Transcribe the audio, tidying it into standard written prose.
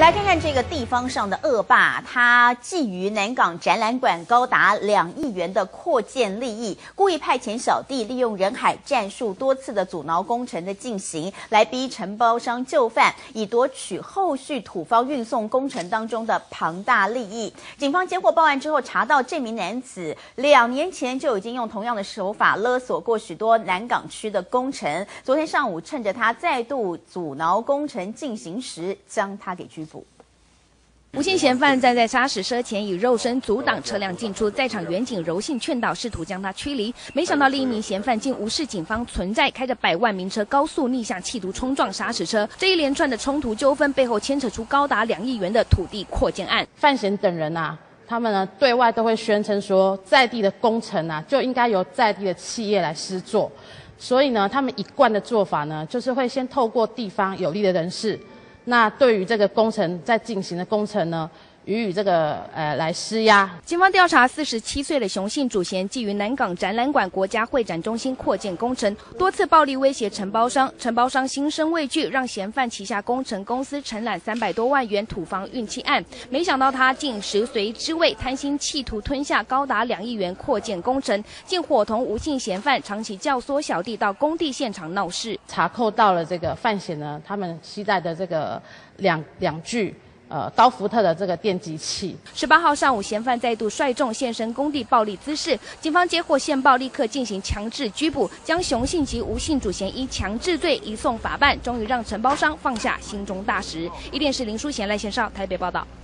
来看看这个地方上的恶霸，他觊觎南港展览馆高达2亿元的扩建利益，故意派遣小弟利用人海战术，多次的阻挠工程的进行，来逼承包商就范，以夺取后续土方运送工程当中的庞大利益。警方接获报案之后，查到这名男子2年前就已经用同样的手法勒索过许多南港区的工程。昨天上午，趁着他再度阻挠工程进行时，将他给拘捕。 吴姓嫌犯站在砂石车前，以肉身阻挡车辆进出，在场员警柔性劝导，试图将他驱离。没想到另一名嫌犯竟无视警方存在，开着100万名车高速逆向，企图冲撞砂石车。这一连串的冲突纠纷背后牵扯出高达2亿元的土地扩建案。 范闲等人他们呢对外都会宣称说，在地的工程就应该由在地的企业来施作，所以呢，他们一贯的做法呢，就是会先透过地方有利的人士。那对于这个工程在进行的工程呢，予以这个来施压。 警方调查，47岁的熊姓主嫌觊觎南港展览馆国家会展中心扩建工程，多次暴力威胁承包商，承包商心生畏惧，让嫌犯旗下工程公司承揽300多万元土方运气案。没想到他竟食髓知味，贪心企图吞下高达2亿元扩建工程，竟伙同吴姓嫌犯长期教唆小弟到工地现场闹事。 查扣到了这个范闲呢，他们携带的这个两具。高福特的这个电击器。 18号上午，嫌犯再度率众现身工地暴力滋事，警方接获线报，立刻进行强制拘捕，将熊姓及吴姓主嫌依强制罪移送法办，终于让承包商放下心中大石。1电视林淑贤、赖宪少台北报道。